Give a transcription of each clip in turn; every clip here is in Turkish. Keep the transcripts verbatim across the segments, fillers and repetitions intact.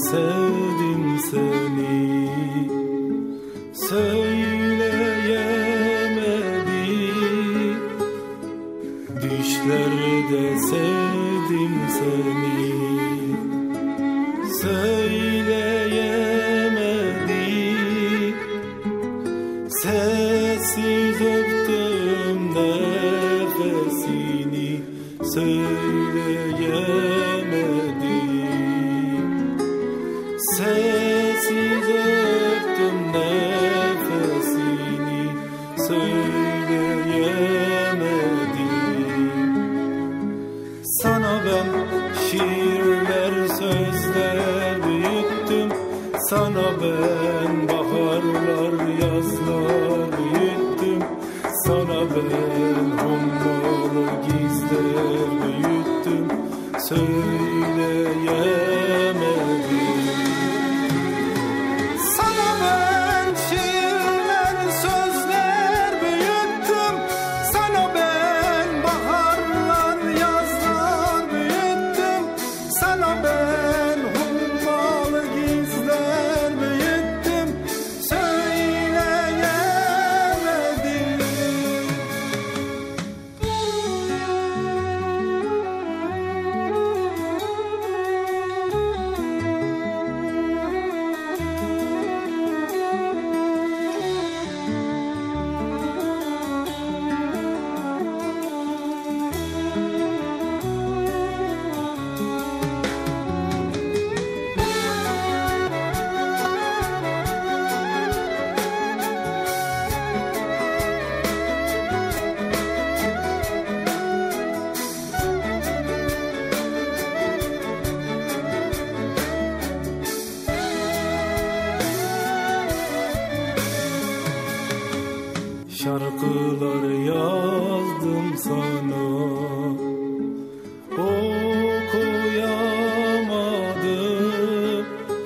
sevdim seni, söyleyemedim. Düşlerde sevdim seni, söyleyemedim. Sessiz öptüm nefesini, söyleyemedim. Sessiz öptüm nefesini, söyleyemedim. Sana ben şiirler, sözler büyüttüm. Sana ben baharlar, yazlar büyüttüm. Sana ben hummalı gizler büyüttüm. Söyleyemedim. Sana ben şiirler, sözler büyüttüm. Sana ben baharlar, yazlar büyüttüm. Sana ben hummalı gizler büyüttüm. Söyleyemedim. Şarkılar yazdım sana, okuyamadım.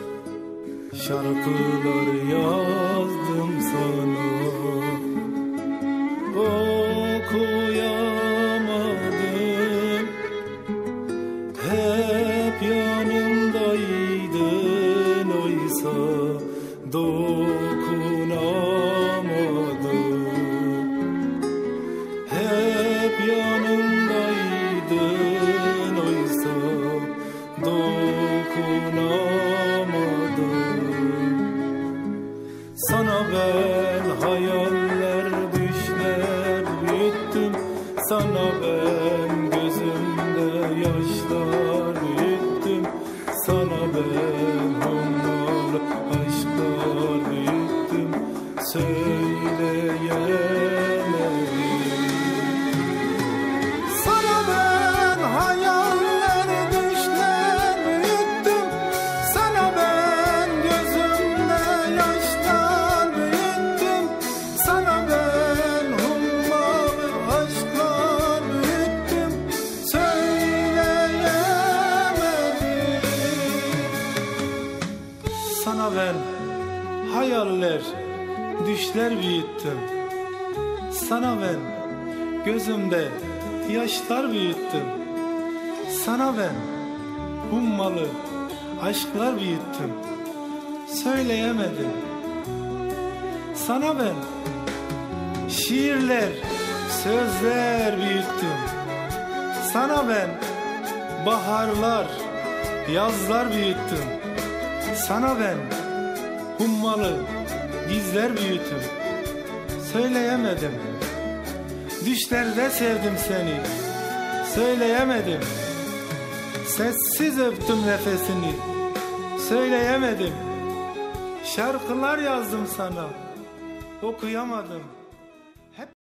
Şarkılar yazdım sana, okuyamadım. Hep yanımdaydın oysa dokunamadım. Hep yanımdaydın oysa dokunamadım. Sana ben hayaller, düşler büyüttüm. Sana ben gözümde yaşlar büyüttüm. Sana ben hummalı aşklar büyüttüm. Söyleyemedim. Sana ben hayaller, düşler büyüttüm. Sana ben gözümde yaşlar büyüttüm. Sana ben hummalı aşklar büyüttüm. Söyleyemedim. Sana ben hayaller, düşler büyüttüm. Sana ben gözümde yaşlar büyüttüm. Sana ben hummalı aşklar büyüttüm. Söyleyemedim. Sana ben şiirler, sözler büyüttüm. Sana ben baharlar, yazlar büyüttüm. Sana ben hummalı gizler büyüttüm. Söyleyemedim. Düşlerde sevdim seni, söyleyemedim. Sessiz öptüm nefesini, söyleyemedim. Şarkılar yazdım sana, okuyamadım.